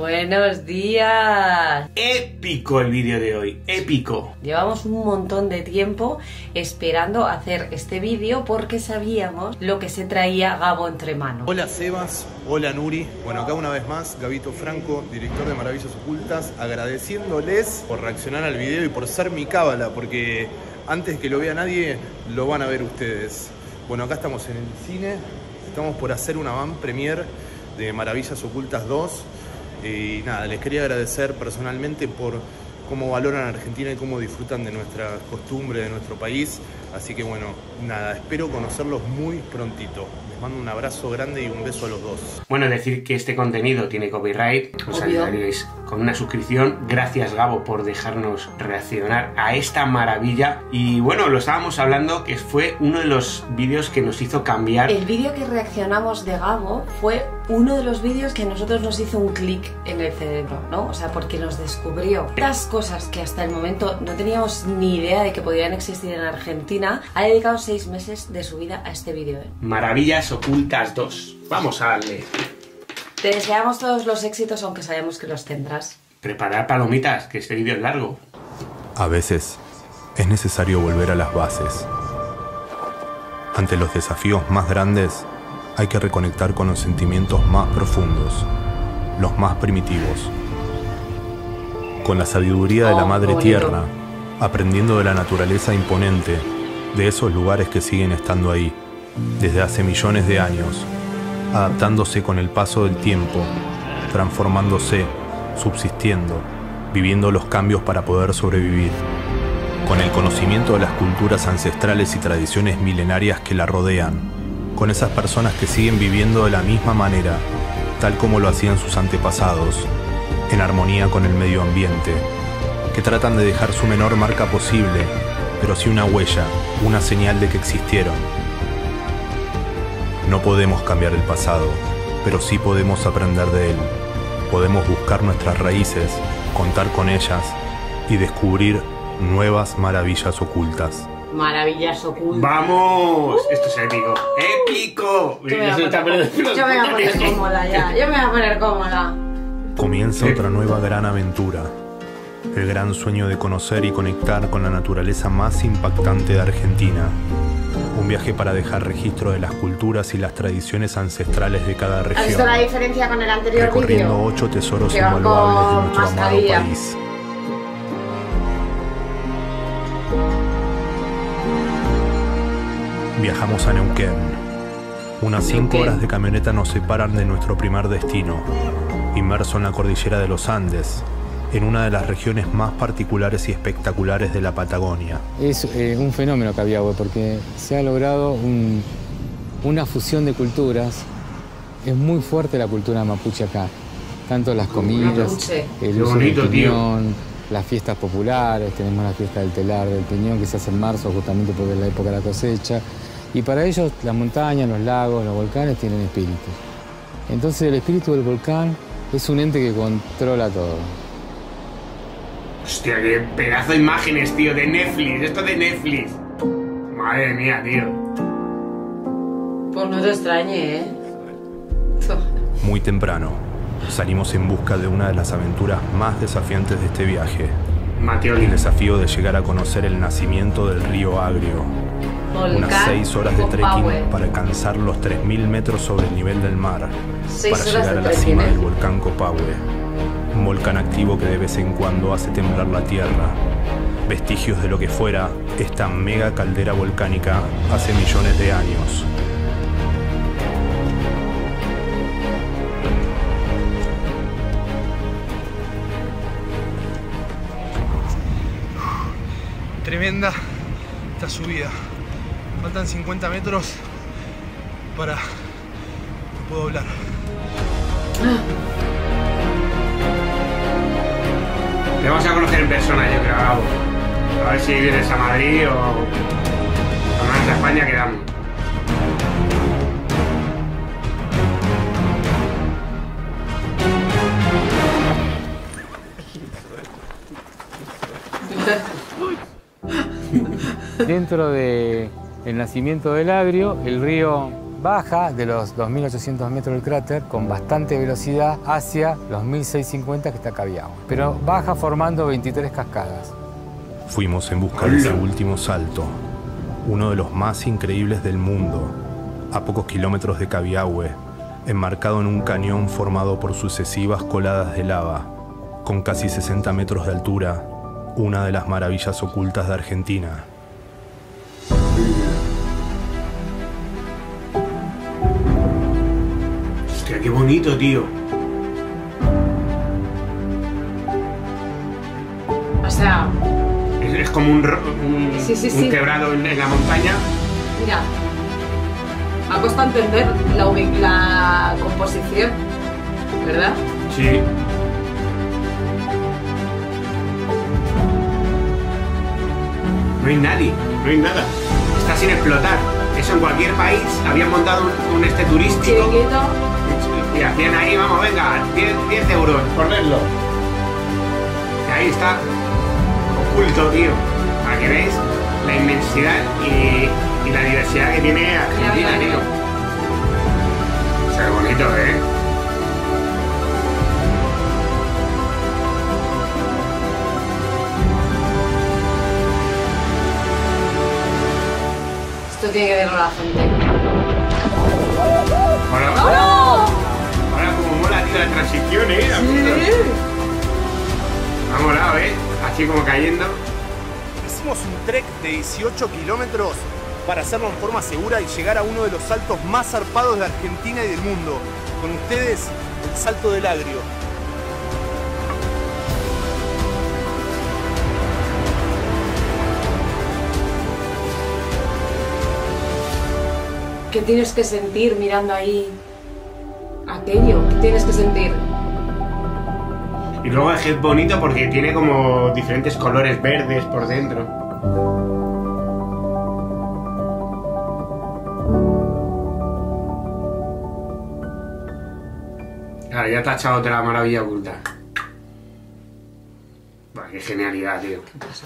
Buenos días. Épico el vídeo de hoy, épico. Llevamos un montón de tiempo esperando hacer este vídeo porque sabíamos lo que se traía Gabo entre manos. Hola Sebas, hola Nuri. Bueno, acá una vez más, Gabito Franco, director de Maravillas Ocultas, agradeciéndoles por reaccionar al video y por ser mi cábala, porque antes que lo vea nadie, lo van a ver ustedes. Bueno, acá estamos en el cine, estamos por hacer una van premiere de Maravillas Ocultas 2 y nada, les quería agradecer personalmente por cómo valoran a Argentina y cómo disfrutan de nuestra costumbre, de nuestro país. Así que bueno, nada, espero conocerlos muy prontito. Les mando un abrazo grande y un beso a los dos. Bueno, decir que este contenido tiene copyright, os ayudaréis con una suscripción. Gracias Gabo por dejarnos reaccionar a esta maravilla. Y bueno, lo estábamos hablando que fue uno de los vídeos que nos hizo cambiar. El vídeo que reaccionamos de Gabo fue uno de los vídeos que a nosotros nos hizo un clic en el cerebro, ¿no? O sea, porque nos descubrió las cosas que hasta el momento no teníamos ni idea de que podrían existir en Argentina. Ha dedicado 6 meses de su vida a este vídeo, ¿eh? Maravillas Ocultas 2. Vamos a darle. Te deseamos todos los éxitos, aunque sabemos que los tendrás. Preparad palomitas, que este vídeo es largo. A veces es necesario volver a las bases. Ante los desafíos más grandes, hay que reconectar con los sentimientos más profundos, los más primitivos. Con la sabiduría de la Madre Tierra, aprendiendo de la naturaleza imponente, de esos lugares que siguen estando ahí, desde hace millones de años, adaptándose con el paso del tiempo, transformándose, subsistiendo, viviendo los cambios para poder sobrevivir, con el conocimiento de las culturas ancestrales y tradiciones milenarias que la rodean, con esas personas que siguen viviendo de la misma manera, tal como lo hacían sus antepasados, en armonía con el medio ambiente, que tratan de dejar su menor marca posible, pero sí una huella, una señal de que existieron. No podemos cambiar el pasado, pero sí podemos aprender de él. Podemos buscar nuestras raíces, contar con ellas y descubrir nuevas maravillas ocultas. Maravillas Ocultas. ¡Vamos! Esto es épico. ¡Épico! Yo me voy a poner cómoda ya. Yo me voy a poner cómoda. Comienza otra nueva gran aventura. El gran sueño de conocer y conectar con la naturaleza más impactante de Argentina. Un viaje para dejar registro de las culturas y las tradiciones ancestrales de cada región. ¿Has visto la diferencia con el anterior vídeo? Recorriendo 8 tesoros invaluables de nuestro amado país. Viajamos a Neuquén. Unas 5 horas de camioneta nos separan de nuestro primer destino, inmerso en la cordillera de los Andes, en una de las regiones más particulares y espectaculares de la Patagonia. Es un fenómeno Cabiahue porque se ha logrado una fusión de culturas. Es muy fuerte la cultura mapuche acá, tanto las comidas, el uso del piñón, las fiestas populares. Tenemos la fiesta del telar del piñón que se hace en marzo justamente porque es la época de la cosecha. Y para ellos las montañas, los lagos, los volcanes tienen espíritu. Entonces el espíritu del volcán es un ente que controla todo. Hostia, qué pedazo de imágenes, tío, de Netflix. Esto de Netflix. Madre mía, tío. Pues no te extrañe, ¿eh? Muy temprano, salimos en busca de una de las aventuras más desafiantes de este viaje. Mateoli. El desafío de llegar a conocer el nacimiento del río Agrio. Unas 6 horas de trekking para alcanzar los 3000 metros sobre el nivel del mar, para llegar a la cima del volcán Copahue, un volcán activo que de vez en cuando hace temblar la tierra, vestigios de lo que fuera esta mega caldera volcánica hace millones de años. Tremenda esta subida. Faltan 50 metros para... no puedo hablar. Te vamos a conocer en persona, yo creo, Gabo. A ver si vienes a Madrid o a España quedamos. Dentro del nacimiento del Agrio, el río Baja de los 2.800 metros del cráter con bastante velocidad hacia los 1.650 que está Cabiahue. Pero baja formando 23 cascadas. Fuimos en busca de ese último salto, uno de los más increíbles del mundo, a pocos kilómetros de Cabiahue, enmarcado en un cañón formado por sucesivas coladas de lava, con casi 60 metros de altura, una de las maravillas ocultas de Argentina. Hostia, qué bonito, tío. O sea... Es como un quebrado en la montaña. Mira, me ha costado entender la composición, ¿verdad? Sí. No hay nadie, no hay nada. Está sin explotar. Eso en cualquier país habían montado un turístico. Chiquito. Y hacían ahí, vamos, venga, 10 euros por verlo. Y ahí está, oculto, tío. Para que veáis la inmensidad y la diversidad que tiene Argentina, tío. O sea, bonito, ¿eh? Esto tiene que verlo la gente. Ahora como mola, tío, la transición, ¿eh? Sí. Me ha molado, ¿eh? Así como cayendo. Hicimos un trek de 18 kilómetros para hacerlo en forma segura y llegar a uno de los saltos más zarpados de Argentina y del mundo. Con ustedes, el Salto del Agrio. ¿Qué tienes que sentir mirando ahí aquello? ¿Qué tienes que sentir? Y luego es bonito porque tiene como diferentes colores verdes por dentro. Claro, ya te ha echado otra maravilla oculta. Buah, qué genialidad, tío. ¿Qué pasa?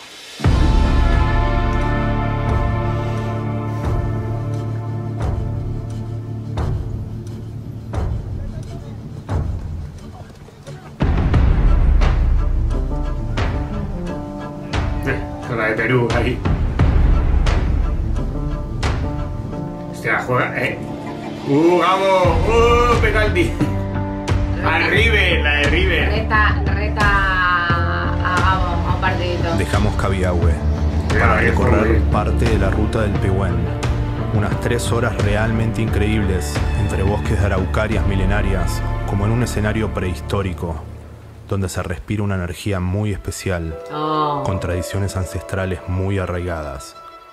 La de Perú, ahí. Hostia, juega, ¡Gabo! ¡Penalti! ¡Al River! La de River. Reta a Gabo a un partidito. Dejamos Cabiahue para recorrer parte de la ruta del Pehuen. Unas 3 horas realmente increíbles entre bosques de araucarias milenarias, como en un escenario prehistórico, donde se respira una energía muy especial, con tradiciones ancestrales muy arraigadas.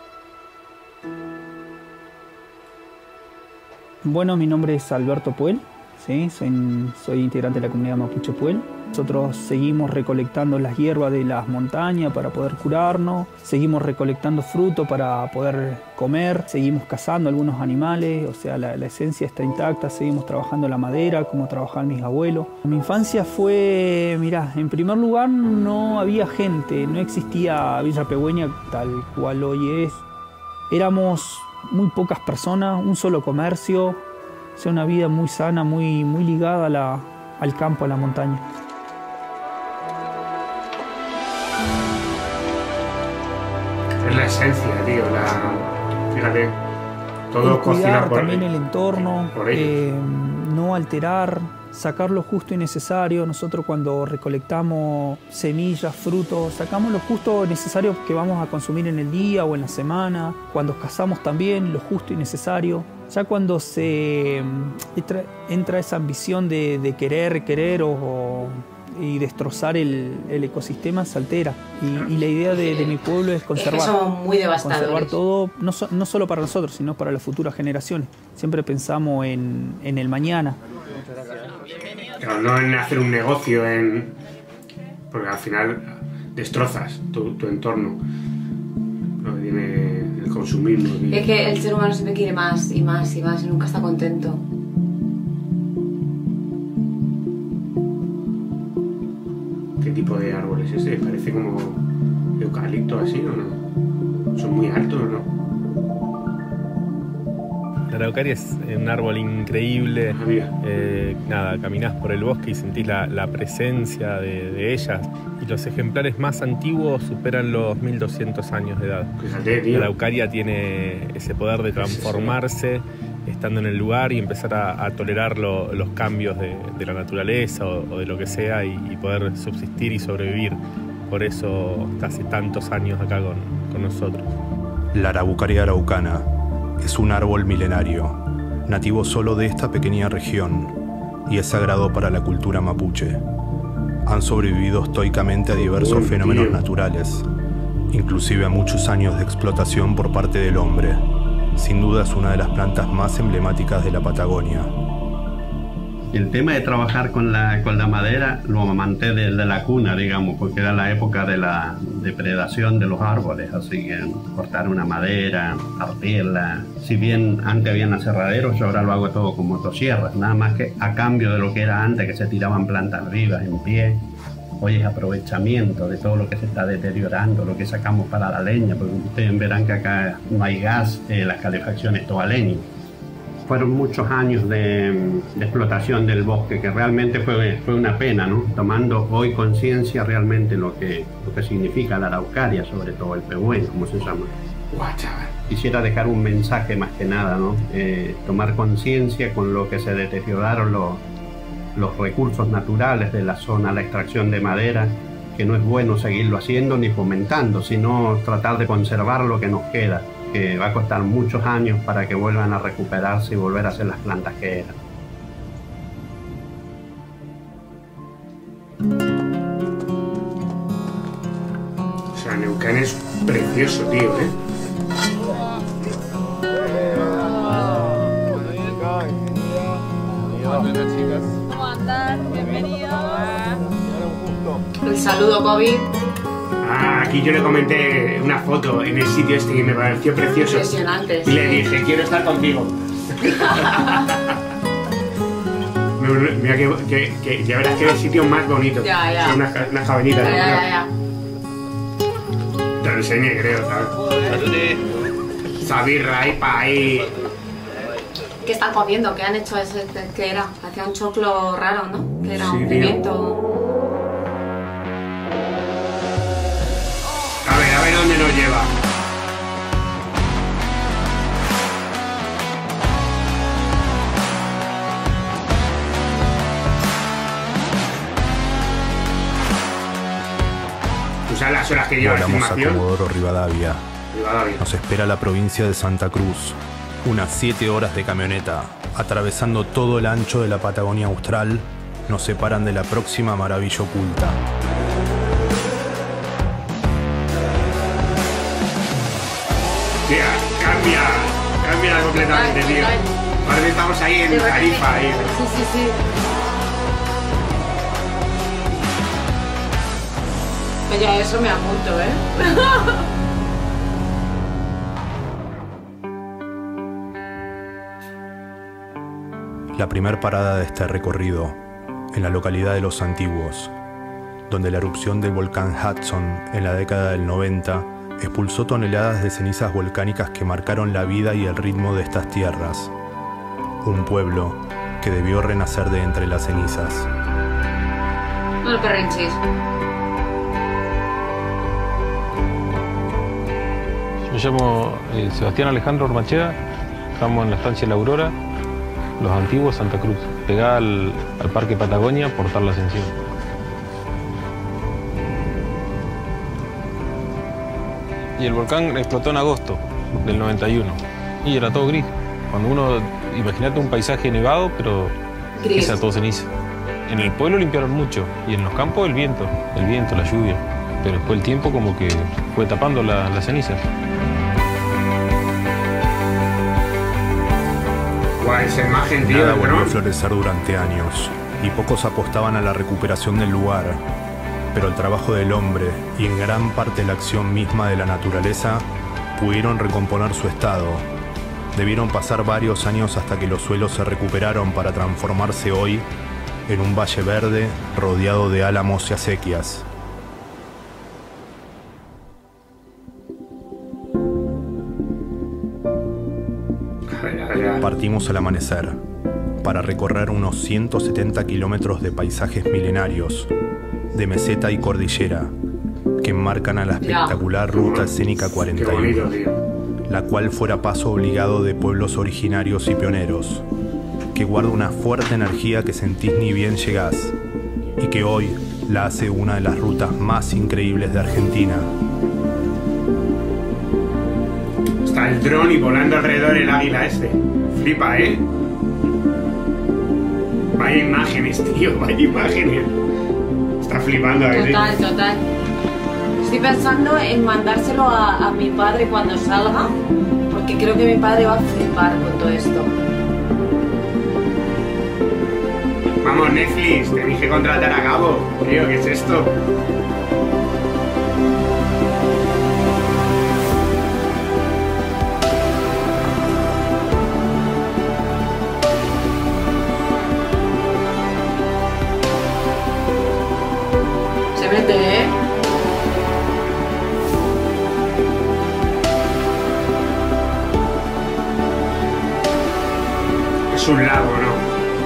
Bueno, mi nombre es Alberto Puel, ¿sí? Soy integrante de la comunidad Mapuche Puel. Nosotros seguimos recolectando las hierbas de las montañas para poder curarnos, seguimos recolectando fruto para poder comer, seguimos cazando algunos animales, o sea, la esencia está intacta, seguimos trabajando la madera como trabajaban mis abuelos. Mi infancia fue, mirá, en primer lugar no había gente, no existía Villa Pehuen tal cual hoy es. Éramos muy pocas personas, un solo comercio, o sea, una vida muy sana, muy ligada al campo, a la montaña. Es la esencia, tío, fíjate, todo cocina por también el entorno, no alterar, sacar lo justo y necesario. Nosotros cuando recolectamos semillas, frutos, sacamos lo justo y necesario que vamos a consumir en el día o en la semana. Cuando cazamos también, lo justo y necesario. Ya cuando se entra esa ambición de querer y destrozar el ecosistema, se altera. Y la idea de mi pueblo es conservar. Es que somos muy devastadores. Conservar todo, no solo para nosotros, sino para las futuras generaciones. Siempre pensamos en el mañana. Claro, no en hacer un negocio, porque al final destrozas tu entorno. Lo que tiene el consumismo. Tío. Es que el ser humano siempre quiere más y más y más y nunca está contento. ¿Qué tipo de árbol es ese? Parece como eucalipto así, ¿o no? ¿Son muy altos o no? La araucaria es un árbol increíble. Nada, caminás por el bosque y sentís la presencia de ellas. Y los ejemplares más antiguos superan los 1200 años de edad. Fíjate, tío. La araucaria tiene ese poder de transformarse estando en el lugar y empezar a tolerar los cambios de la naturaleza o de lo que sea y poder subsistir y sobrevivir. Por eso está hace tantos años acá con nosotros. La araucaria araucana es un árbol milenario, nativo solo de esta pequeña región, y es sagrado para la cultura mapuche. Han sobrevivido estoicamente a diversos fenómenos naturales, inclusive a muchos años de explotación por parte del hombre. Sin duda es una de las plantas más emblemáticas de la Patagonia. El tema de trabajar con la madera lo amamanté de la cuna, digamos, porque era la época de la depredación de los árboles, así que cortar una madera, partirla. Si bien antes habían aserraderos, yo ahora lo hago todo con motosierras, nada más que a cambio de lo que era antes, que se tiraban plantas vivas en pie. Hoy es aprovechamiento de todo lo que se está deteriorando, lo que sacamos para la leña, porque ustedes verán que acá no hay gas, la calefacción es toda leña. Fueron muchos años de explotación del bosque, que realmente fue una pena, ¿no? Tomando hoy conciencia realmente lo que significa la araucaria, sobre todo el pehuen, como se llama. Quisiera dejar un mensaje más que nada, ¿no? Tomar conciencia con lo que se deterioraron los recursos naturales de la zona, la extracción de madera, que no es bueno seguirlo haciendo ni fomentando, sino tratar de conservar lo que nos queda, que va a costar muchos años para que vuelvan a recuperarse y volver a ser las plantas que eran. O sea, Neuquén es precioso, tío, ¿eh? ¿Cómo andan? Bienvenidos. El saludo COVID. Aquí yo le comenté una foto en el sitio este que me pareció precioso. Impresionante. Y le dije, quiero estar contigo. Mira que ya verás que es el sitio más bonito. Ya. Son unas cabanitas. Ya. Te lo enseñé, creo, ¿sabes? Sabirra ahí pa' ahí. ¿Qué están comiendo? ¿Qué han hecho? ¿Qué era? Hacía un choclo raro, ¿no? Que era un pimiento. A ver dónde nos lleva. ¿Tú sabes las horas que lleva la Volamos a filmación? Comodoro Rivadavia. Nos espera la provincia de Santa Cruz. Unas 7 horas de camioneta, atravesando todo el ancho de la Patagonia Austral, nos separan de la próxima maravilla oculta. Tía, cambia completamente, tío. Ahora estamos ahí en Tarifa, ahí. Sí. Oye, eso me apunto, ¿eh? La primer parada de este recorrido, en la localidad de Los Antiguos, donde la erupción del volcán Hudson en la década del 90 expulsó toneladas de cenizas volcánicas que marcaron la vida y el ritmo de estas tierras. Un pueblo que debió renacer de entre las cenizas. No el perrenchis. Me llamo Sebastián Alejandro Ormachea, estamos en la estancia La Aurora, Los Antiguos, Santa Cruz, pegada al Parque Patagonia, Portal La Ascensión. Y el volcán explotó en agosto del 91 y era todo gris. Cuando uno, imagínate un paisaje nevado, pero gris. Era todo ceniza. En el pueblo limpiaron mucho y en los campos el viento, la lluvia. Pero después el tiempo como que fue tapando las cenizas. Esa imagen, tío, nada volvió a florecer durante años y pocos apostaban a la recuperación del lugar, pero el trabajo del hombre y en gran parte la acción misma de la naturaleza pudieron recomponer su estado. Debieron pasar varios años hasta que los suelos se recuperaron para transformarse hoy en un valle verde rodeado de álamos y acequias. Partimos al amanecer para recorrer unos 170 kilómetros de paisajes milenarios, de meseta y cordillera, que enmarcan a la espectacular ruta escénica 41, la cual fuera paso obligado de pueblos originarios y pioneros, que guarda una fuerte energía que sentís ni bien llegás, y que hoy la hace una de las rutas más increíbles de Argentina. Está el dron y volando alrededor el águila este. Flipa, ¿eh? Vaya imágenes, tío, vaya imágenes. Está flipando, ¿eh? Total, total. Estoy pensando en mandárselo a mi padre cuando salga, porque creo que mi padre va a flipar con todo esto. Vamos, Netflix, tenéis que contratar a Gabo. Tío, ¿qué es esto? Se mete, ¿eh? Es un lago, ¿no?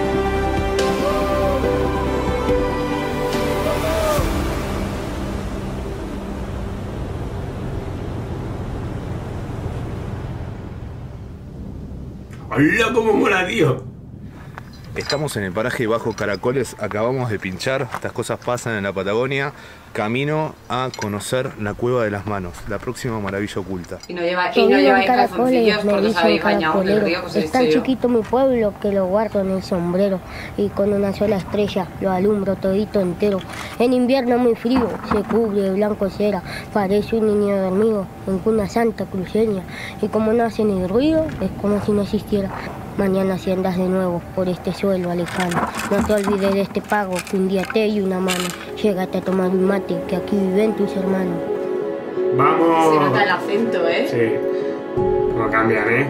¡Hola, cómo mola, tío! Estamos en el paraje Bajo Caracoles, acabamos de pinchar, estas cosas pasan en la Patagonia, camino a conocer la Cueva de las Manos, la próxima maravilla oculta. Y no lleva calzoncillos porque os habéis bañado del río. Pues es tan chiquito mi pueblo que lo guardo en el sombrero y con una sola estrella lo alumbro todito entero. En invierno muy frío se cubre de blanco cera, parece un niño dormido en cuna santa cruceña y como no hace ni ruido es como si no existiera. Mañana si andas de nuevo por este suelo alejano, no te olvides de este pago que un día te di una mano. Llégate a tomar un mate que aquí viven tus hermanos. ¡Vamos! Se nota el acento, ¿eh? Sí. ¿Cómo cambian, eh?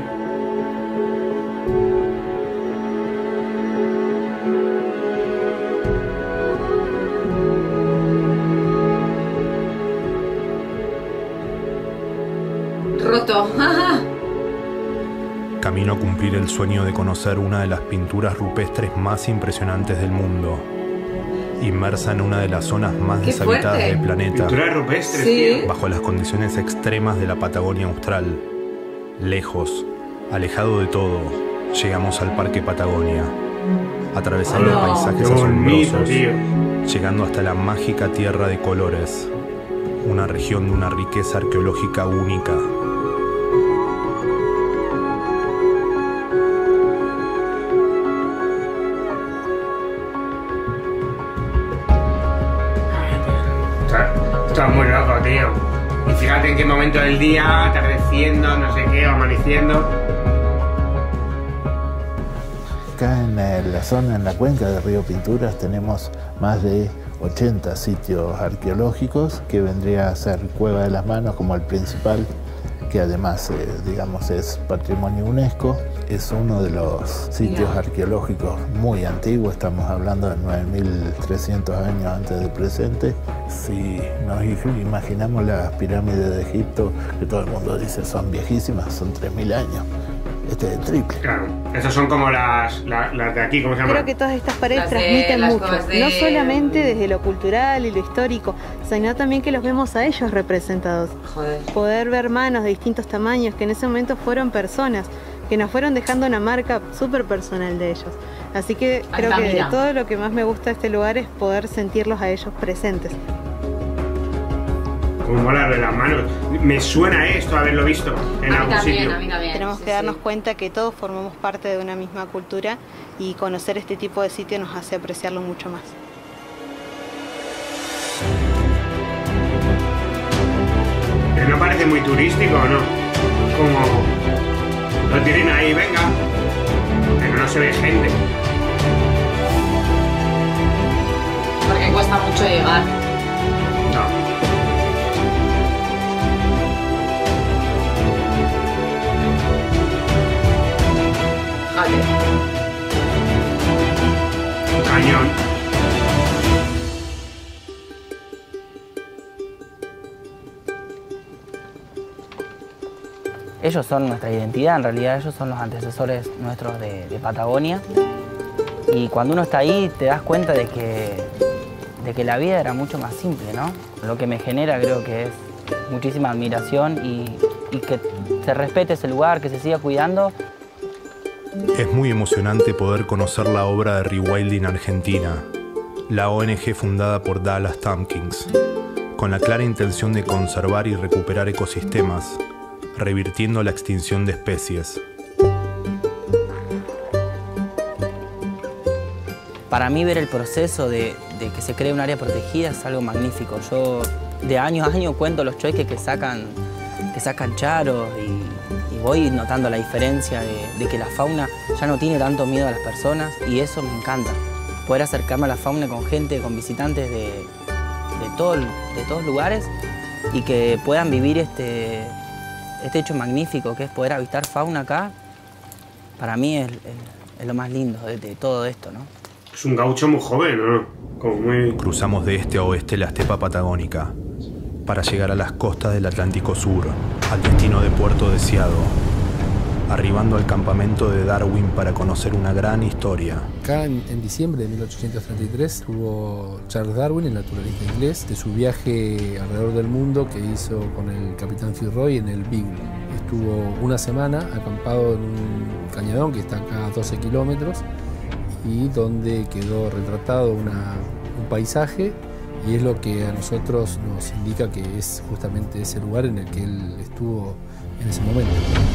Roto. Camino a cumplir el sueño de conocer una de las pinturas rupestres más impresionantes del mundo, inmersa en una de las zonas más deshabitadas del planeta, pintura rupestre, sí, bajo las condiciones extremas de la Patagonia Austral. Lejos, alejado de todo, llegamos al Parque Patagonia, atravesando paisajes asombrosos, llegando hasta la mágica Tierra de Colores, una región de una riqueza arqueológica única. Esto es muy loco, tío. Y fíjate en qué momento del día, atardeciendo, no sé qué, o amaneciendo. Acá en la zona, en la cuenca del río Pinturas, tenemos más de 80 sitios arqueológicos, que vendría a ser Cueva de las Manos como el principal, que además, digamos, es Patrimonio UNESCO. Es uno de los sitios arqueológicos muy antiguos, estamos hablando de 9.300 años antes del presente. Si nos imaginamos las pirámides de Egipto, que todo el mundo dice son viejísimas, son 3.000 años. Este es el triple. Claro, esas son como las de aquí, ¿cómo se llama? Creo que todas estas paredes transmiten mucho, no solamente desde lo cultural y lo histórico, sino también que los vemos a ellos representados. Joder. Poder ver manos de distintos tamaños, que en ese momento fueron personas, que nos fueron dejando una marca súper personal de ellos. Así que creo que de todo lo que más me gusta de este lugar es poder sentirlos a ellos presentes. Como mola de las manos. Me suena esto haberlo visto en algún sitio. Tenemos que darnos cuenta que todos formamos parte de una misma cultura y conocer este tipo de sitios nos hace apreciarlo mucho más. ¿No parece muy turístico o no? Como lo tienen ahí, venga, pero no se ve gente. Porque cuesta mucho llegar. No. Vale. Cañón. Ellos son nuestra identidad, en realidad ellos son los antecesores nuestros de Patagonia. Y cuando uno está ahí te das cuenta de que la vida era mucho más simple, ¿no? Lo que me genera creo que es muchísima admiración y que se respete ese lugar, que se siga cuidando. Es muy emocionante poder conocer la obra de Rewilding Argentina, la ONG fundada por Dallas Tompkins, con la clara intención de conservar y recuperar ecosistemas, revirtiendo la extinción de especies. Para mí ver el proceso de que se cree un área protegida es algo magnífico. Yo de año a año cuento los choiques que sacan charos y voy notando la diferencia de que la fauna ya no tiene tanto miedo a las personas y eso me encanta. Poder acercarme a la fauna con gente, con visitantes de todos lugares y que puedan vivir este hecho magnífico que es poder avistar fauna acá, para mí es lo más lindo de todo esto, ¿no? Es un gaucho muy joven, ¿no? Como muy... Cruzamos de este a oeste la estepa patagónica para llegar a las costas del Atlántico Sur, al destino de Puerto Deseado, arribando al campamento de Darwin para conocer una gran historia. Acá en diciembre de 1833 tuvo Charles Darwin, el naturalista inglés, de su viaje alrededor del mundo que hizo con el capitán Fitzroy en el Beagle. Estuvo una semana acampado en un cañadón que está acá a 12 kilómetros y donde quedó retratado un paisaje y es lo que a nosotros nos indica que es justamente ese lugar en el que él estuvo en ese momento.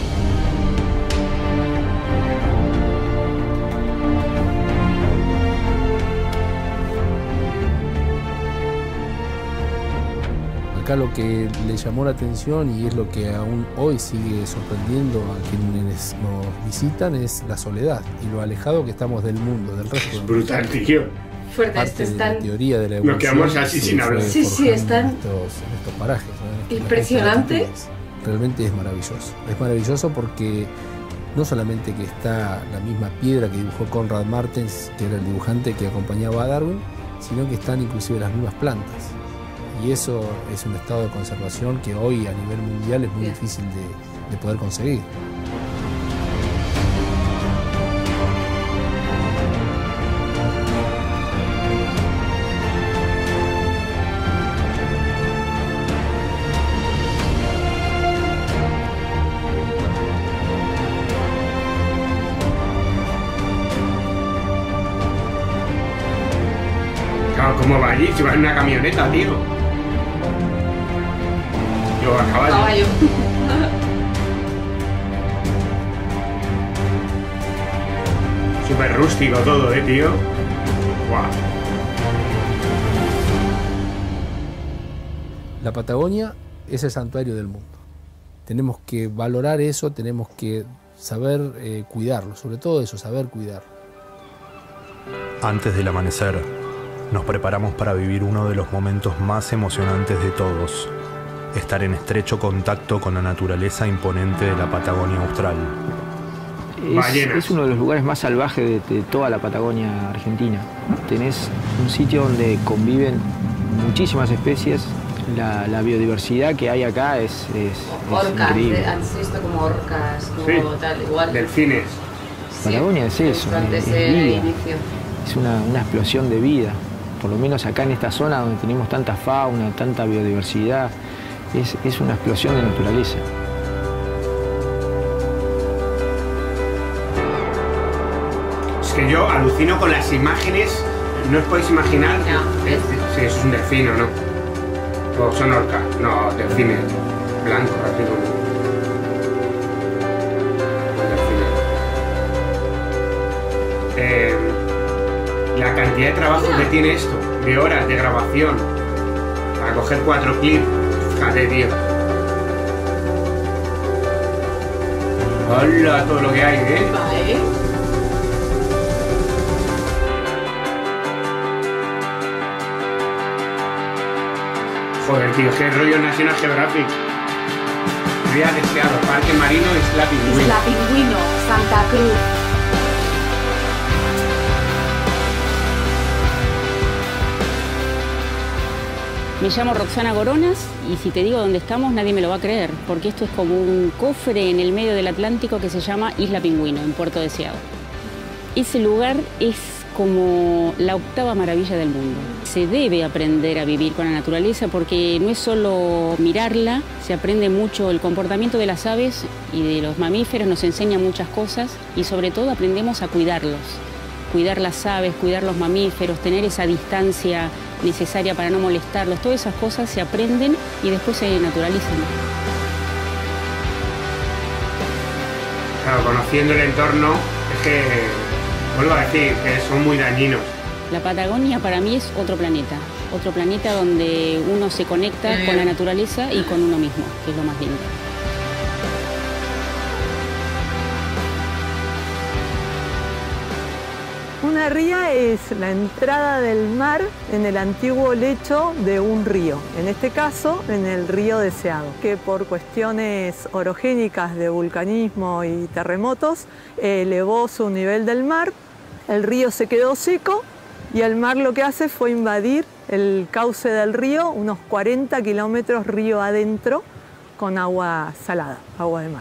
Acá lo que le llamó la atención y es lo que aún hoy sigue sorprendiendo a quienes nos visitan es la soledad y lo alejado que estamos del mundo, del resto. Es brutal, tío. Fuerte, la teoría de la evolución. Nos quedamos así sin hablar. Sí, están... En estos parajes. ¿No? Impresionante. Realmente es maravilloso. Es maravilloso porque no solamente que está la misma piedra que dibujó Conrad Martens, que era el dibujante que acompañaba a Darwin, sino que están inclusive las mismas plantas. Y eso es un estado de conservación que hoy a nivel mundial es muy difícil de poder conseguir. Claro, ¿cómo va allí? Si va en una camioneta, tío. Yo a caballo. Súper rústico todo, tío. Guau. La Patagonia es el santuario del mundo. Tenemos que valorar eso, tenemos que saber cuidarlo, sobre todo eso, saber cuidarlo. Antes del amanecer, nos preparamos para vivir uno de los momentos más emocionantes de todos. Estar en estrecho contacto con la naturaleza imponente de la Patagonia Austral. Es uno de los lugares más salvajes de toda la Patagonia Argentina. Tenés un sitio donde conviven muchísimas especies. La biodiversidad que hay acá es orcas, increíble. ¿has visto como orcas, como sí, tal, igual? Delfines. Patagonia es eso, es vida. Es una explosión de vida. Por lo menos acá en esta zona donde tenemos tanta fauna, tanta biodiversidad, es una explosión de naturaleza. Es que yo alucino con las imágenes, no os podéis imaginar. Sí, eso es un delfín, ¿o no? ¿O son orcas? No, delfines blancos, así como... La cantidad de trabajo que tiene esto, de horas de grabación, para coger 4 clips, fíjate, tío. Hola, todo lo que hay, ¿eh? Vale. Joder, tío, qué rollo National Geographic. Ría Deseado, Parque Marino Isla Pingüino. Isla Pingüino, Santa Cruz. Me llamo Roxana Goronas y si te digo dónde estamos nadie me lo va a creer, porque esto es como un cofre en el medio del Atlántico que se llama Isla Pingüino, en Puerto Deseado. Ese lugar es como la octava maravilla del mundo. Se debe aprender a vivir con la naturaleza porque no es solo mirarla, se aprende mucho el comportamiento de las aves y de los mamíferos, nos enseña muchas cosas y sobre todo aprendemos a cuidarlos. Cuidar las aves, cuidar los mamíferos, tener esa distancia necesaria para no molestarlos, todas esas cosas se aprenden y después se naturalizan. Claro, conociendo el entorno, es que, vuelvo a decir, que son muy dañinos. La Patagonia para mí es otro planeta donde uno se conecta con la naturaleza y con uno mismo, que es lo más lindo. Una ría es la entrada del mar en el antiguo lecho de un río, en este caso en el río Deseado, que por cuestiones orogénicas de vulcanismo y terremotos elevó su nivel del mar, el río se quedó seco y el mar lo que hace fue invadir el cauce del río, unos 40 kilómetros río adentro, con agua salada, agua de mar.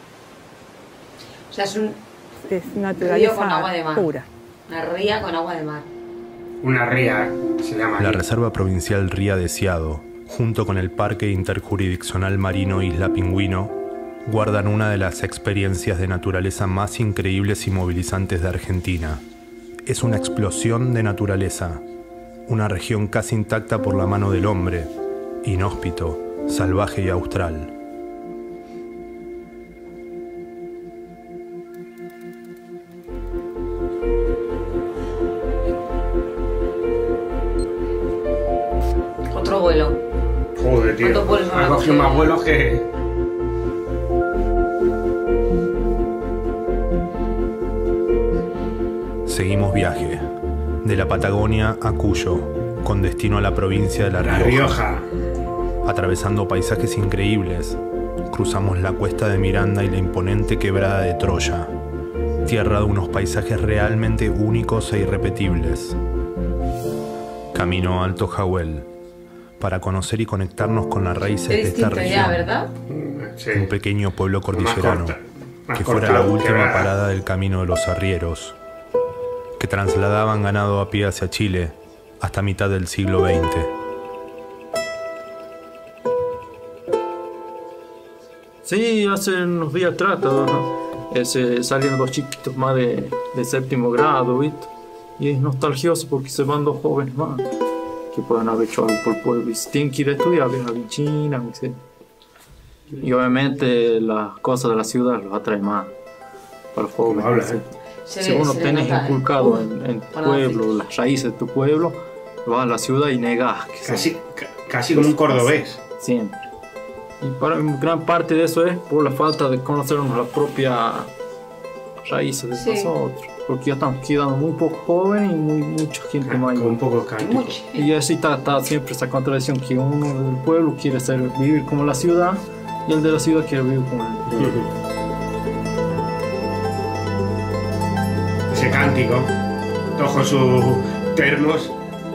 O sea, es un naturaleza río con agua de mar. Pura. Una ría con agua de mar. Una ría se llama. La Reserva Provincial Ría Deseado, junto con el Parque Interjurisdiccional Marino Isla Pingüino, guardan una de las experiencias de naturaleza más increíbles y movilizantes de Argentina. Es una explosión de naturaleza, una región casi intacta por la mano del hombre, inhóspito, salvaje y austral. Otro vuelo. Joder, tío. ¿Cuántos vuelos Ha cogido más vuelos que... Seguimos viaje, de la Patagonia a Cuyo, con destino a la provincia de La Rioja. Atravesando paisajes increíbles, cruzamos la cuesta de Miranda y la imponente quebrada de Troya, tierra de unos paisajes realmente únicos e irrepetibles. Camino a Alto Jahuel, para conocer y conectarnos con las raíces de esta región. Ya, ¿verdad? Sí. Un pequeño pueblo cordillerano, que fuera la última parada del camino de los arrieros, que trasladaban ganado a pie hacia Chile hasta mitad del siglo XX. Sí, hace unos días atrás salieron dos chiquitos más de séptimo grado, ¿viste? Y es nostalgioso porque se van dos jóvenes más que pueden haber hecho algo por el pueblo. Y si tienen que ir a estudiar, a China, ¿sí? Y obviamente las cosas de la ciudad los atraen más para los jóvenes. Si uno tenés inculcado en tu pueblo, las raíces de tu pueblo, vas a la ciudad y negás. Casi como un cordobés. Siempre. Y para gran parte de eso es por la falta de conocernos las propias raíces de nosotros. Porque ya estamos quedando muy poco jóvenes y mucha gente más. Un poco cántico. Y así está siempre esa contradicción que uno del pueblo quiere vivir como la ciudad y el de la ciudad quiere vivir como el pueblo. Ese cántico, todos con sus termos.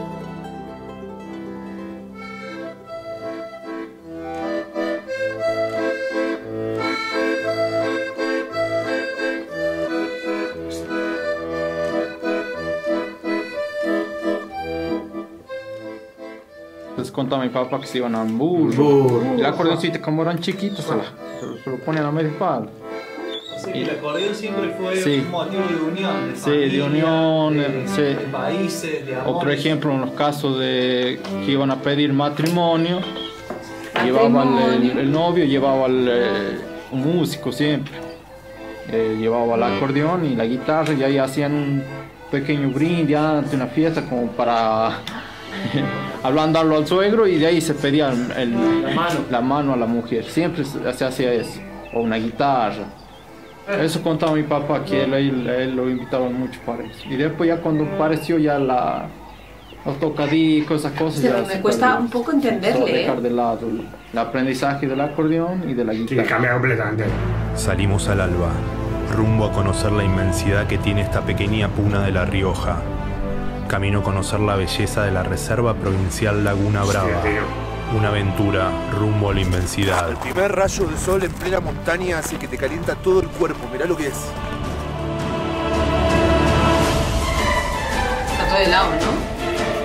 Les contaba a mi papá que se iban a Hamburgo. El acordeoncito, como eran chiquitos, se lo ponían a media espalda. Sí, el acordeón siempre fue un motivo de unión, de familia, de países, de amor. Otro ejemplo en los casos de que iban a pedir matrimonio, llevaba el novio, llevaba un músico siempre, llevaba el acordeón y la guitarra y ahí hacían un pequeño brindis ante una fiesta como para ablandarlo al suegro y de ahí se pedía la mano a la mujer, siempre se hacía eso, o una guitarra. Eso contaba mi papá, que él lo invitaban mucho para eso. Y después ya cuando apareció ya los tocadiscos, esas cosas... Sí, ya me cuesta un poco entenderle. Dejar de lado el aprendizaje del acordeón y de la guitarra. Sí, cambia completamente. Salimos al alba, rumbo a conocer la inmensidad que tiene esta pequeña puna de La Rioja. camino a conocer la belleza de la Reserva Provincial Laguna Brava. Una aventura rumbo a la inmensidad. El primer rayo del sol en plena montaña hace que te calienta todo el cuerpo. Mirá lo que es. Está todo helado, ¿no?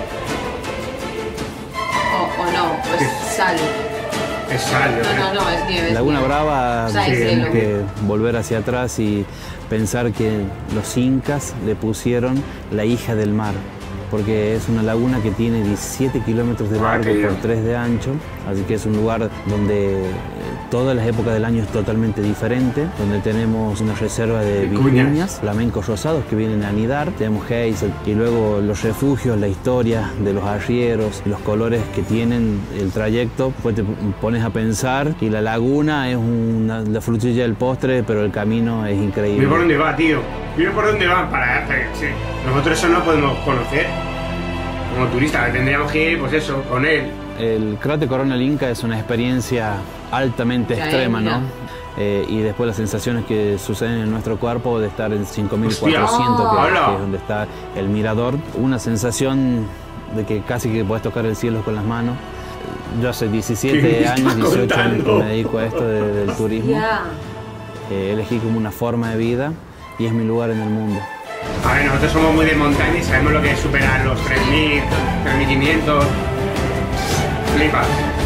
O no, es sal. Es sal. No, es nieve. Laguna Brava, O sea, tenemos que volver hacia atrás y pensar que los incas le pusieron la hija del mar, porque es una laguna que tiene 17 kilómetros de largo por 3 de ancho, así que es un lugar donde todas las épocas del año es totalmente diferente, donde tenemos una reserva de vicuñas, flamencos rosados que vienen a anidar, tenemos geisel, y luego los refugios, la historia de los arrieros, los colores que tienen el trayecto, pues te pones a pensar y la laguna es la frutilla del postre, pero el camino es increíble. Mira por dónde va, tío. Mira por dónde van para sí. Nosotros eso no podemos conocer. Como turistas tendríamos que ir, pues eso, con él. El cráter Coronel Inca es una experiencia altamente extrema, ¿no? Y después las sensaciones que suceden en nuestro cuerpo de estar en 5.400, que es donde está el mirador. Una sensación de que casi que puedes tocar el cielo con las manos. Yo hace 17 años, 18 años que me dedico a esto del turismo. Elegí como una forma de vida y es mi lugar en el mundo. A ver, nosotros somos muy de montaña y sabemos lo que es superar los 3.000, 3.500. Flipas.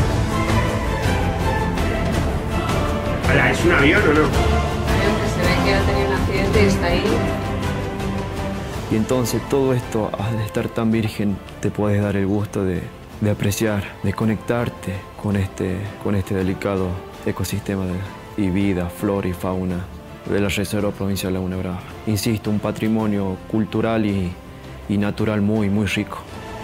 Hola, ¿es un avión o no? Creo que se ve que ha tenido un accidente y está ahí. Y entonces todo esto, al estar tan virgen, te puedes dar el gusto de apreciar, de conectarte con este delicado ecosistema y vida, flora y fauna de la Reserva Provincial Laguna Brava. Insisto, un patrimonio cultural y natural muy, muy rico.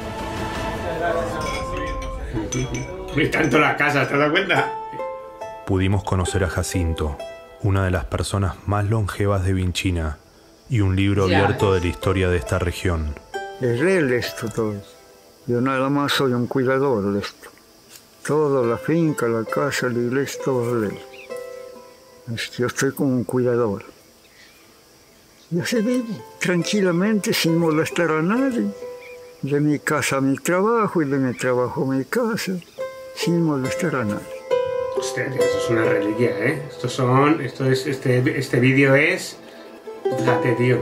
Está en todas las casas, ¿te das cuenta? Pudimos conocer a Jacinto, una de las personas más longevas de Vinchina, y un libro abierto de la historia de esta región. Es de él esto todo. Yo nada más soy un cuidador de esto. Toda la finca, la casa, la iglesia, todo de él. Yo estoy como un cuidador. Yo se vive tranquilamente, sin molestar a nadie. De mi casa a mi trabajo y de mi trabajo a mi casa, sin molestar a nadie. Hostia, tío, eso es una reliquia, ¿eh? Este vídeo es... Fíjate, tío.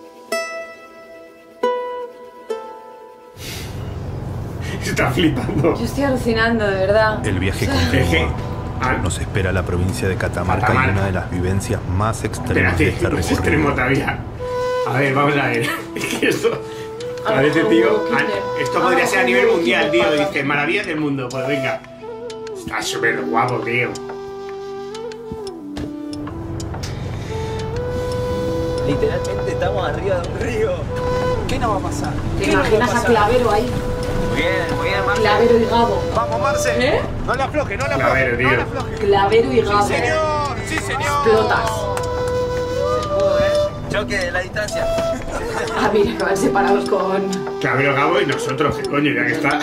Está flipando. Yo estoy alucinando, de verdad. El viaje continúa. Nos espera la provincia de Catamarca y una de las vivencias más extremas de este recorrido. Extremo todavía. A ver, vamos a ver. Es que esto... Parece, tío... Esto podría ser a nivel mundial, tío. Dice, maravillas del mundo. Pues venga. Está súper guapo, tío. Literalmente estamos arriba de un río. ¿Qué nos va a pasar? ¿Te imaginas a Clavero ahí? Muy bien, Marce. Clavero y Gabo. Vamos, Marce. No le afloje, no le afloje. Clavero, tío. No le afloje. Clavero y Gabo. Sí, señor. Sí, señor. Explotas. Choque de la distancia. Ah, mira, que van separados con... Clavero, Gabo y nosotros, ¿qué coño? Ya que está.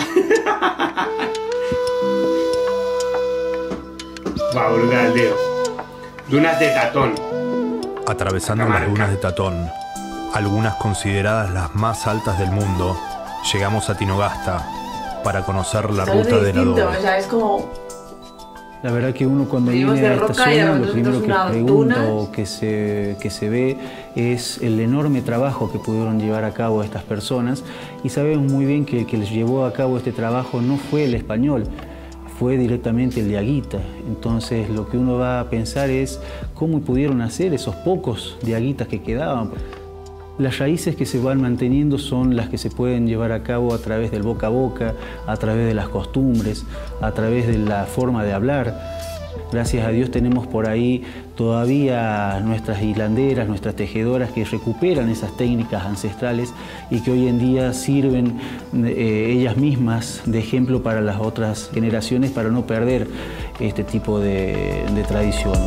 Va, brutal, tío. Dunas de Tatón. Atravesando las dunas de Tatón, algunas consideradas las más altas del mundo, llegamos a Tinogasta para conocer la ruta del adobe. O sea, es como... La verdad que uno cuando viene a esta zona, lo primero que pregunta o que se ve es el enorme trabajo que pudieron llevar a cabo estas personas, y sabemos muy bien que el que les llevó a cabo este trabajo no fue el español, fue directamente el de Aguita. Entonces lo que uno va a pensar es cómo pudieron hacer esos pocos de Aguitas que quedaban. Las raíces que se van manteniendo son las que se pueden llevar a cabo a través del boca a boca, a través de las costumbres, a través de la forma de hablar. Gracias a Dios tenemos por ahí todavía nuestras hilanderas, nuestras tejedoras que recuperan esas técnicas ancestrales y que hoy en día sirven ellas mismas de ejemplo para las otras generaciones para no perder este tipo de tradiciones.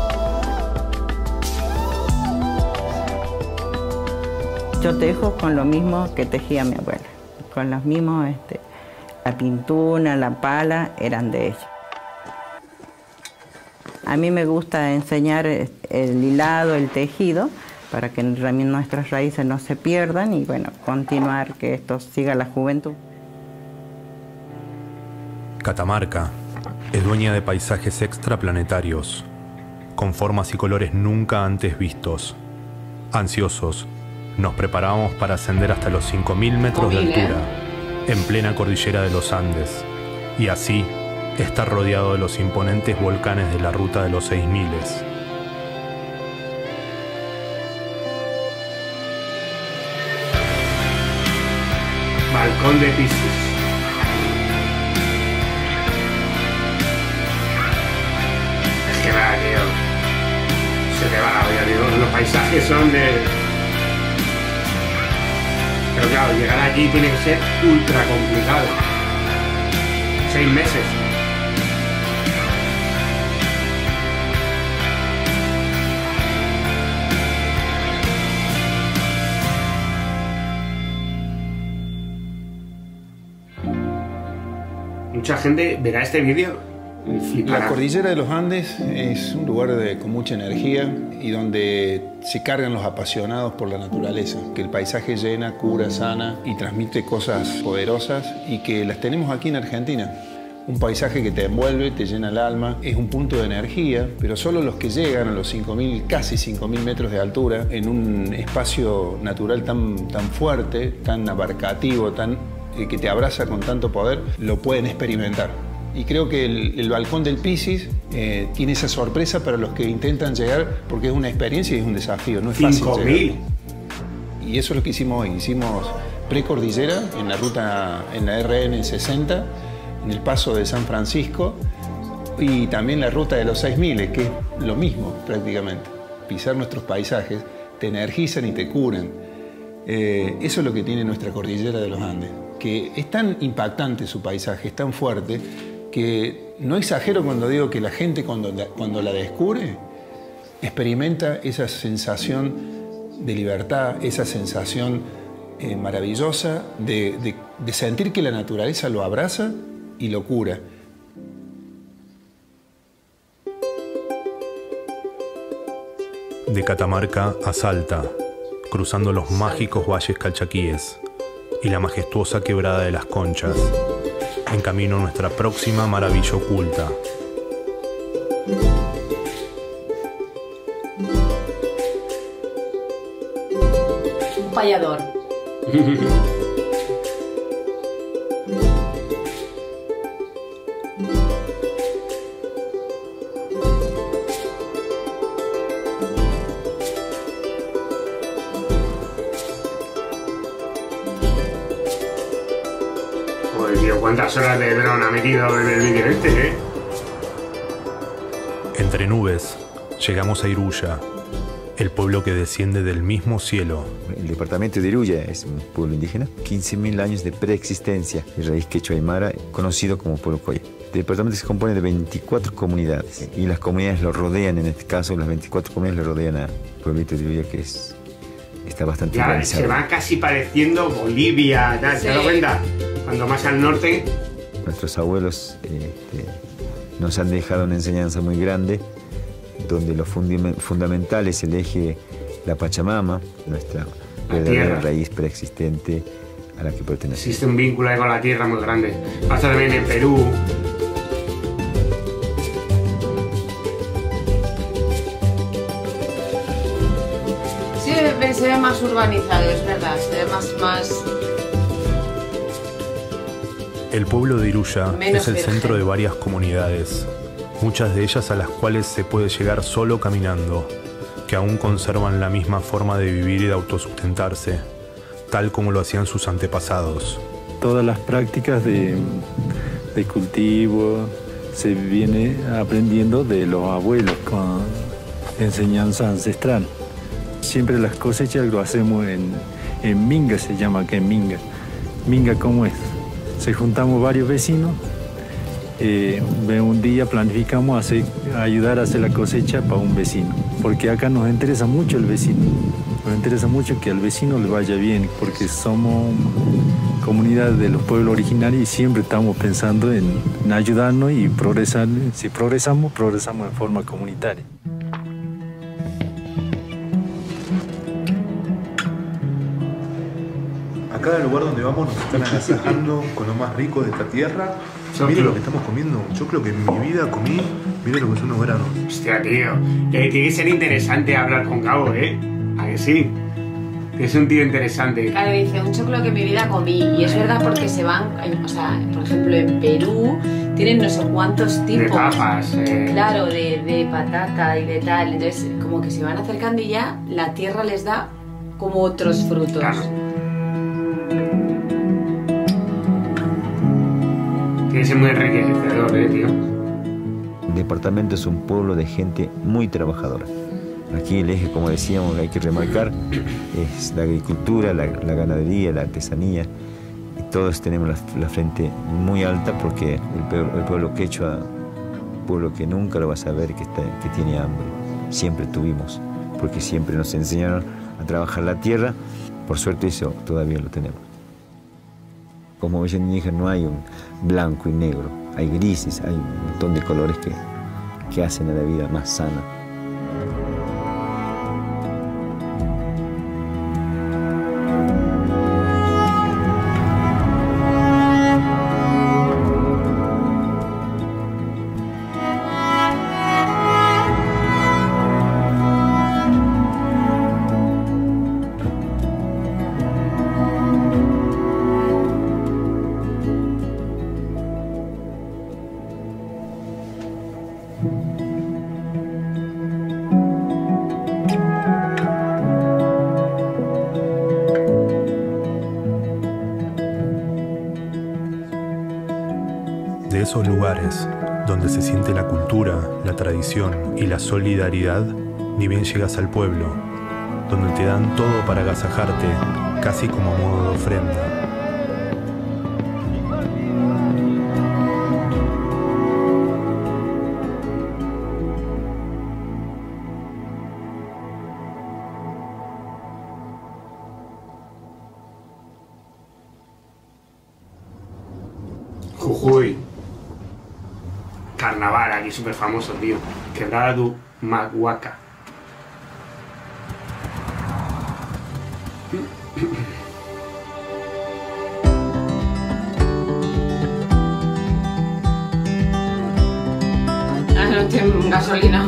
Yo tejo con lo mismo que tejía mi abuela, con los mismos, la pintura, la pala, eran de ella. A mí me gusta enseñar el hilado, el tejido, para que nuestras raíces no se pierdan y bueno, continuar, que esto siga la juventud. Catamarca es dueña de paisajes extraplanetarios, con formas y colores nunca antes vistos. Ansiosos, nos preparamos para ascender hasta los 5.000 metros de altura, en plena cordillera de los Andes, y así estar rodeado de los imponentes volcanes de la ruta de los 6.000. Balcón de Piscis. Es que va, tío. Se te va la olla, tío. Los paisajes son de... Pero claro, llegar allí tiene que ser ultra complicado. 6 meses. Mucha gente verá este vídeo y flipará. La cordillera de los Andes es un lugar con mucha energía y donde se cargan los apasionados por la naturaleza, que el paisaje llena, cura, sana y transmite cosas poderosas y que las tenemos aquí en Argentina. Un paisaje que te envuelve, te llena el alma, es un punto de energía, pero solo los que llegan a los 5.000, casi 5.000 metros de altura, en un espacio natural tan fuerte, tan abarcativo, que te abraza con tanto poder, lo pueden experimentar. Y creo que el Balcón del Piscis tiene esa sorpresa para los que intentan llegar, porque es una experiencia y es un desafío, no es fácil llegar. Y eso es lo que hicimos hoy. Hicimos precordillera en la ruta, en la RN 60, en el paso de San Francisco, y también la ruta de los 6.000, que es lo mismo prácticamente. Pisar nuestros paisajes te energizan y te curan. Eso es lo que tiene nuestra cordillera de los Andes, que es tan impactante su paisaje, es tan fuerte, que no exagero cuando digo que la gente cuando la descubre experimenta esa sensación de libertad, esa sensación maravillosa de sentir que la naturaleza lo abraza y lo cura. De Catamarca a Salta, cruzando los mágicos valles calchaquíes y la majestuosa quebrada de las Conchas, en camino a nuestra próxima maravilla oculta. Un payador. ¿Cuántas horas de dron ha metido en el vídeo este, Entre nubes, llegamos a Iruya, el pueblo que desciende del mismo cielo. El departamento de Iruya es un pueblo indígena, 15.000 años de preexistencia, de raíz quechua aymara, conocido como pueblo Coya. El departamento se compone de 24 comunidades y las comunidades lo rodean, en este caso las 24 comunidades lo rodean al pueblito de Iruya, que está bastante organizado. Se va casi pareciendo Bolivia, ¿te has dado cuenta? Cuando más al norte. Nuestros abuelos nos han dejado una enseñanza muy grande, donde lo fundamental es el eje, la Pachamama, nuestra verdadera raíz preexistente a la que pertenecemos. Existe un vínculo ahí con la tierra muy grande. Pasa también en Perú. Sí, se ve más urbanizado, es verdad, se ve más... El pueblo de Iruya es el centro de varias comunidades, muchas de ellas a las cuales se puede llegar solo caminando, que aún conservan la misma forma de vivir y de autosustentarse, tal como lo hacían sus antepasados. Todas las prácticas de cultivo se viene aprendiendo de los abuelos con enseñanza ancestral. Siempre las cosechas lo hacemos en minga, se llama acá en minga. Minga, ¿cómo es? Se juntamos varios vecinos, un día planificamos ayudar a hacer la cosecha para un vecino, porque acá nos interesa mucho el vecino, nos interesa mucho que al vecino le vaya bien, porque somos comunidad de los pueblos originarios y siempre estamos pensando en ayudarnos y progresar. Si progresamos en forma comunitaria. cada lugar donde vamos nos están agasajando con lo más rico de esta tierra. Mira lo que estamos comiendo. Yo creo que en mi vida comí, mira lo que son unos granos. Hostia, tío. Tiene que ser interesante hablar con Gabo, ¿eh? ¿A que sí? Es un tío interesante. Claro, dice, un choclo que en mi vida comí. Y es verdad porque se van, o sea, por ejemplo, en Perú tienen no sé cuántos tipos. De papas. Claro, de patata y de tal. Entonces, como que se van acercando y ya la tierra les da como otros frutos. Claro. Tiene que ser muy enriquecedor, tío. El departamento es un pueblo de gente muy trabajadora. Aquí el eje, como decíamos, hay que remarcar, es la agricultura, la ganadería, la artesanía. Y todos tenemos la frente muy alta porque el pueblo quechua, pueblo que nunca lo vas a ver que tiene hambre. Siempre tuvimos, porque siempre nos enseñaron a trabajar la tierra. Por suerte eso todavía lo tenemos. Como ves en Níger no hay un blanco y negro, hay grises, hay un montón de colores que hacen a la vida más sana. De esos lugares donde se siente la cultura, la tradición y la solidaridad, ni bien llegas al pueblo, donde te dan todo para agasajarte, casi como a modo de ofrenda. Jujuy. Carnaval, aquí súper famoso, tío. Quebrada do Maguaca. No tienen gasolina.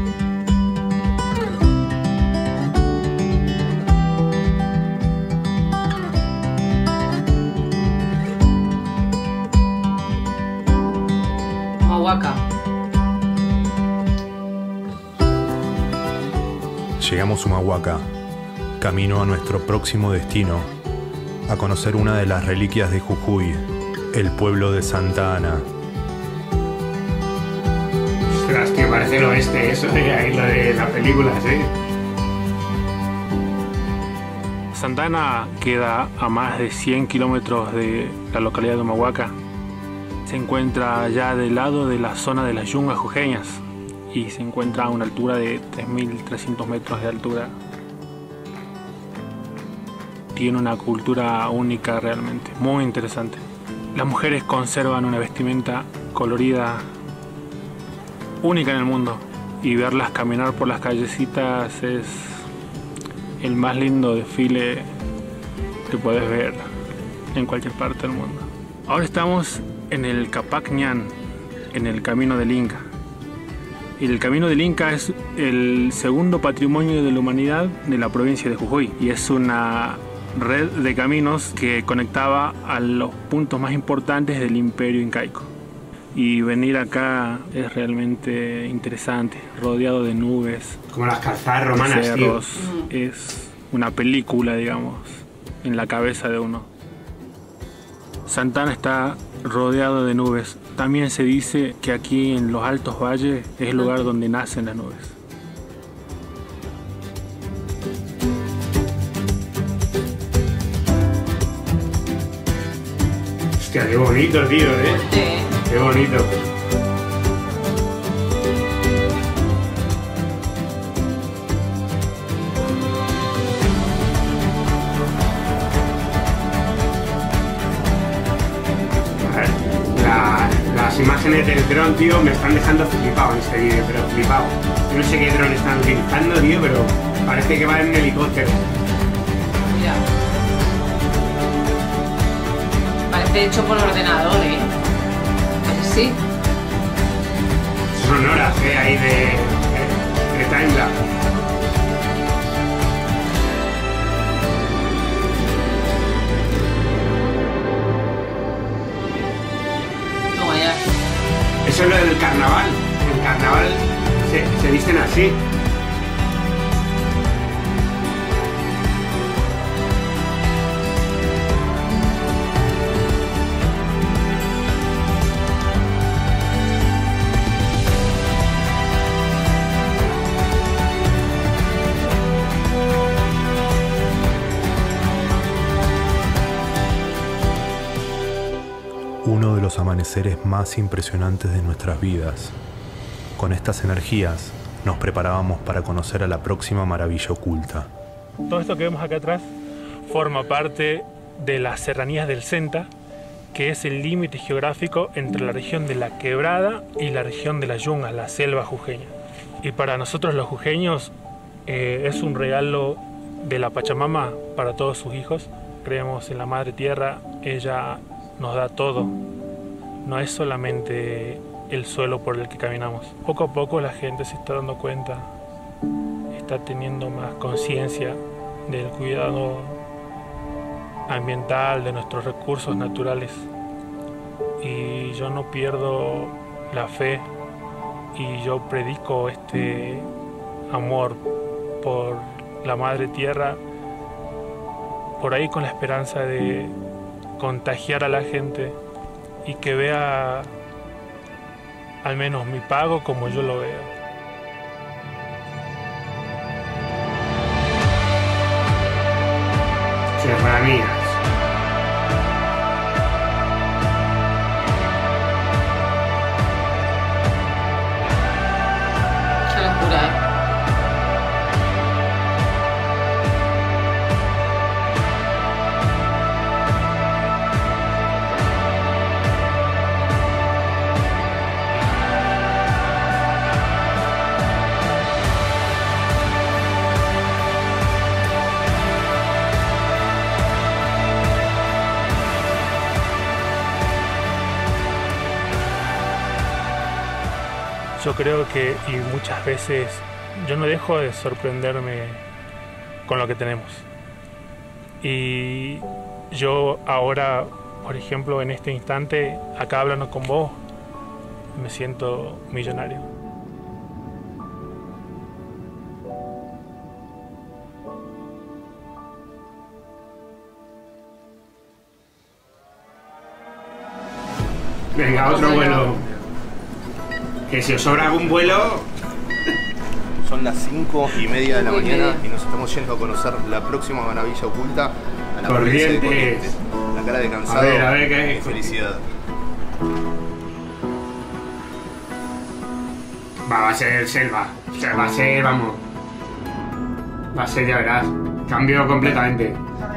Mahuaca. Llegamos a Humahuaca, camino a nuestro próximo destino, a conocer una de las reliquias de Jujuy, el pueblo de Santa Ana. Ostras, que parece el oeste eso, ahí lo de las películas, Santa Ana queda a más de 100 kilómetros de la localidad de Humahuaca. Se encuentra ya del lado de la zona de las yungas jujeñas y se encuentra a una altura de 3.300 metros de altura. Tiene una cultura única realmente, muy interesante. Las mujeres conservan una vestimenta colorida, única en el mundo, y verlas caminar por las callecitas es el más lindo desfile que puedes ver en cualquier parte del mundo. Ahora estamos en el Capac Ñan, en el Camino del Inca. Y el Camino del Inca es el segundo patrimonio de la humanidad de la provincia de Jujuy y es una red de caminos que conectaba a los puntos más importantes del imperio incaico. Y venir acá es realmente interesante, rodeado de nubes. Como las calzadas romanas, cerros, tío. Es una película, digamos, en la cabeza de uno. Santa Ana está rodeado de nubes. También se dice que aquí en los altos valles es el lugar donde nacen las nubes. Hostia, qué bonito, tío, Qué bonito. Las imágenes del dron, tío, me están dejando flipado en este vídeo, pero flipado. Yo no sé qué dron están utilizando, tío, pero parece que va en un helicóptero. Mira. hecho por ordenador, ¿eh? Sí. Sonoras, ahí de Tangla. Toma ya. Eso es lo del carnaval. En carnaval se visten así. Uno de los amaneceres más impresionantes de nuestras vidas. Con estas energías nos preparábamos para conocer a la próxima maravilla oculta. Todo esto que vemos acá atrás forma parte de las serranías del Senta, que es el límite geográfico entre la región de la Quebrada y la región de las Yungas, la selva jujeña. Y para nosotros los jujeños es un regalo de la Pachamama para todos sus hijos. Creemos en la Madre Tierra, ella nos da todo, no es solamente el suelo por el que caminamos. Poco a poco la gente se está dando cuenta, está teniendo más conciencia del cuidado ambiental, de nuestros recursos naturales. Y yo no pierdo la fe y yo predico este amor por la Madre Tierra, por ahí con la esperanza de contagiar a la gente y que vea al menos mi pago como yo lo veo. Serranías. Qué locura, ¿eh? Yo creo que, y muchas veces, yo no dejo de sorprenderme con lo que tenemos. Y yo ahora, por ejemplo, en este instante, acá hablando con vos, me siento millonario. Venga, otro vuelo. Que si os sobra algún vuelo... Son las 5:30 de la mañana y nos estamos yendo a conocer la próxima maravilla oculta a la provincia de Corrientes. La cara de cansado. A ver, ¿qué? Felicidad. Va a ser selva. O sea, va a ser, vamos. Va a ser, ya verás. Cambio completamente.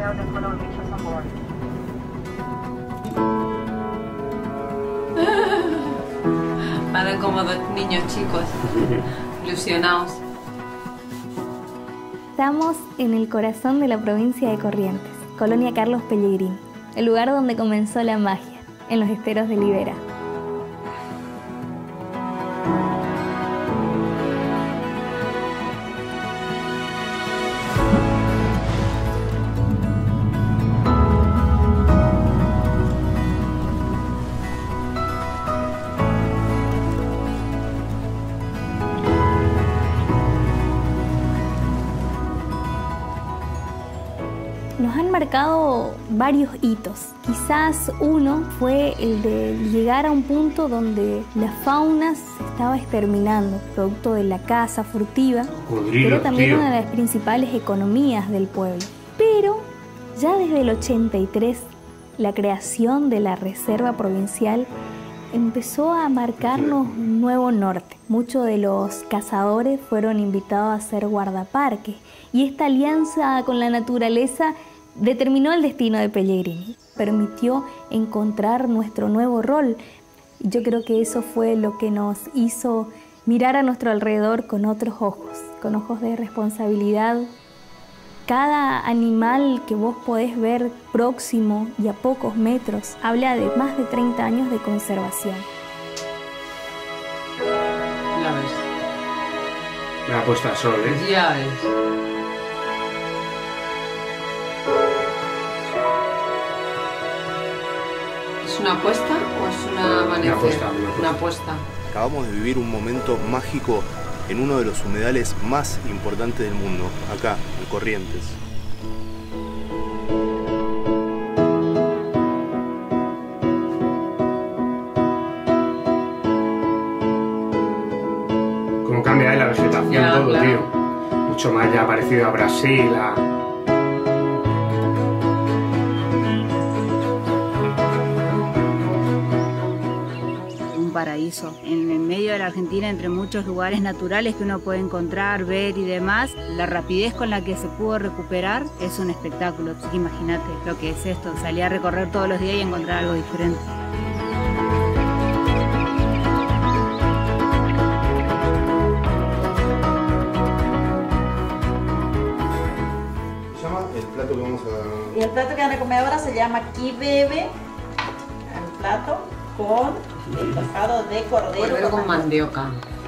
Van como dos niños chicos, ilusionados. Estamos en el corazón de la provincia de Corrientes, Colonia Carlos Pellegrini, el lugar donde comenzó la magia, en los esteros de Libera. Nos han marcado varios hitos. Quizás uno fue el de llegar a un punto donde la fauna se estaba exterminando, producto de la caza furtiva, que era también una de las principales economías del pueblo. Pero ya desde el 83, la creación de la Reserva Provincial empezó a marcarnos un nuevo norte. Muchos de los cazadores fueron invitados a ser guardaparques y esta alianza con la naturaleza determinó el destino de Pellegrini, permitió encontrar nuestro nuevo rol. Yo creo que eso fue lo que nos hizo mirar a nuestro alrededor con otros ojos, con ojos de responsabilidad, Cada animal que vos podés ver próximo y a pocos metros habla de más de 30 años de conservación. Ya ves. La puesta al sol, ¿eh? Ya ves. ¿Es una apuesta o es una amanecer? Una apuesta. Acabamos de vivir un momento mágico en uno de los humedales más importantes del mundo, acá, en Corrientes. Cómo cambia la vegetación, ya, todo, claro. tío. Mucho más ya parecido a Brasil, paraíso, en el medio de la Argentina, entre muchos lugares naturales que uno puede encontrar, ver y demás. La rapidez con la que se pudo recuperar es un espectáculo. Así que imagínate lo que es esto, salir a recorrer todos los días y encontrar algo diferente. ¿Se llama el plato que vamos a...? Y el plato que van a comer ahora se llama quibebe, el plato con el pescado de cordero con mandioca.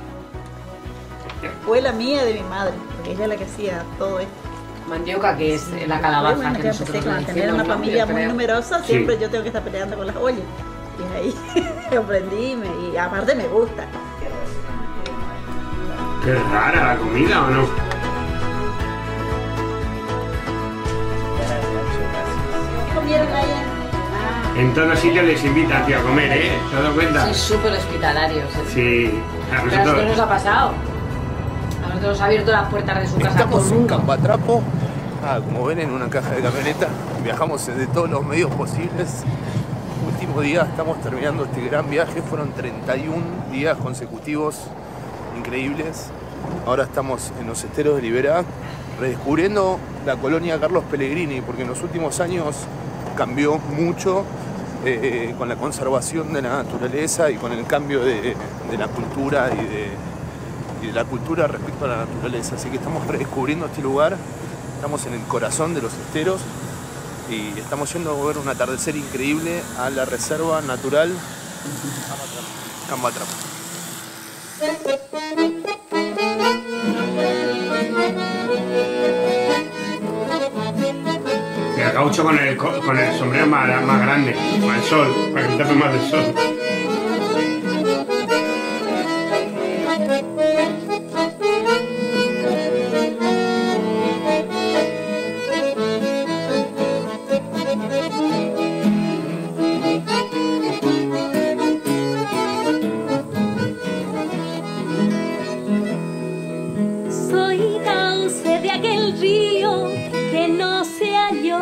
Fue la mía de mi madre, porque ella es la que hacía todo esto. Mandioca, que es la calabaza. Bueno, que yo nosotros empecé con le tener decimos, una familia muy numerosa, Sí. siempre yo tengo que estar peleando con las ollas. Y ahí aprendí y aparte me gusta. Qué rara la comida, ¿o no? ¿Qué comieron ahí? En todos los sitios les invitan, tío, a comer, ¿eh? ¿Te has dado cuenta? Sois súper hospitalarios. Sí. A Pero esto nos ha pasado. A nosotros nos ha abierto las puertas de su casa. Estamos en Campatrapo, como ven, en una caja de camioneta. Viajamos de todos los medios posibles. Último día, estamos terminando este gran viaje. Fueron 31 días consecutivos increíbles. Ahora estamos en los esteros de Liberá, redescubriendo la colonia Carlos Pellegrini, porque en los últimos años cambió mucho con la conservación de la naturaleza y con el cambio de la cultura y de la cultura respecto a la naturaleza. Así que estamos redescubriendo este lugar, estamos en el corazón de los esteros y estamos yendo a ver un atardecer increíble a la reserva natural Campatrapo. Y el gaucho con el sombrero más grande, para el sol, para que tape más del sol. Soy cauce de aquel río que no se halló,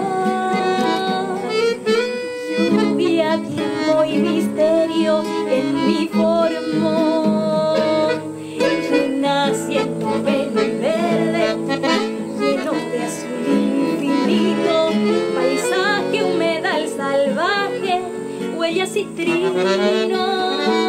lluvia, tiempo y misterio en mi formó, renaciendo verde y verde, lleno de azul infinito, paisaje, humedal salvaje, huellas y trinos.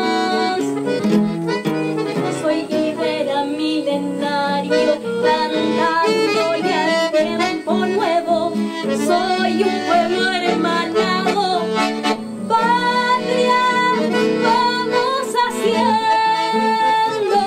Soy guerrera milenario, cantándole al tiempo nuevo. Soy un pueblo hermanado, patria, vamos haciendo.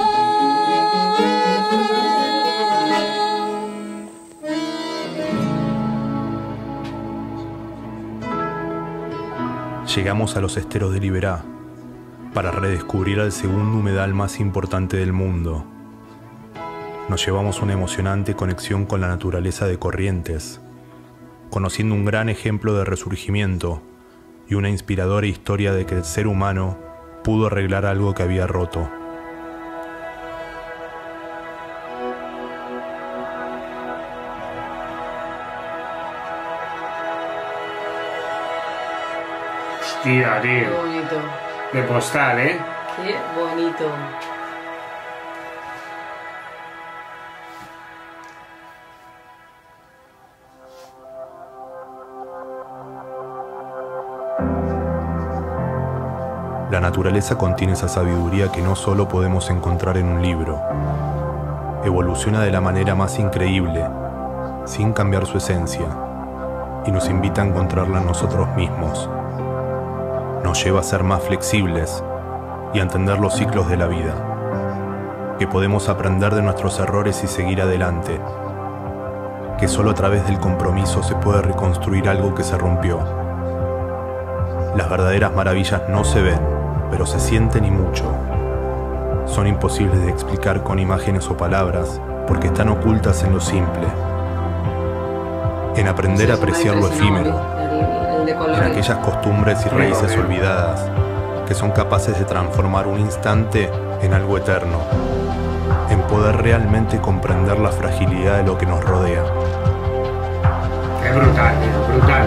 Llegamos a los esteros de Liberá para redescubrir al segundo humedal más importante del mundo. Nos llevamos una emocionante conexión con la naturaleza de Corrientes, conociendo un gran ejemplo de resurgimiento y una inspiradora historia de que el ser humano pudo arreglar algo que había roto. Hostia, tío. Qué bonito. De postal, ¿eh? Qué bonito. La naturaleza contiene esa sabiduría que no solo podemos encontrar en un libro. Evoluciona de la manera más increíble sin cambiar su esencia, y nos invita a encontrarla en nosotros mismos. Nos lleva a ser más flexibles y a entender los ciclos de la vida, que podemos aprender de nuestros errores y seguir adelante, que solo a través del compromiso se puede reconstruir algo que se rompió. Las verdaderas maravillas no se ven, pero se sienten y mucho. Son imposibles de explicar con imágenes o palabras, porque están ocultas en lo simple, en aprender a apreciar lo efímero, en aquellas costumbres y raíces olvidadas que son capaces de transformar un instante en algo eterno, en poder realmente comprender la fragilidad de lo que nos rodea. Es brutal, brutal.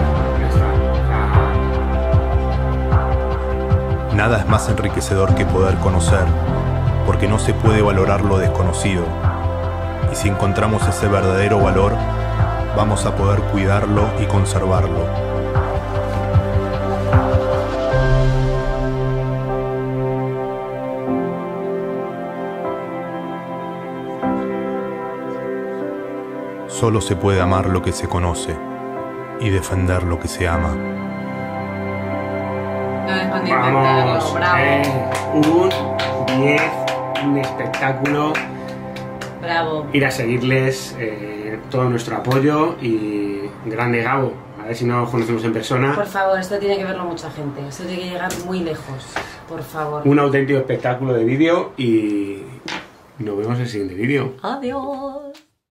Nada es más enriquecedor que poder conocer, porque no se puede valorar lo desconocido. Y si encontramos ese verdadero valor, vamos a poder cuidarlo y conservarlo. Solo se puede amar lo que se conoce y defender lo que se ama. Vamos, un 10, un espectáculo. Bravo. Ir a seguirles, todo nuestro apoyo y grande Gabo. A ver si nos conocemos en persona. Por favor, esto tiene que verlo mucha gente. Esto tiene que llegar muy lejos. Por favor. Un auténtico espectáculo de vídeo y nos vemos en el siguiente vídeo. Adiós.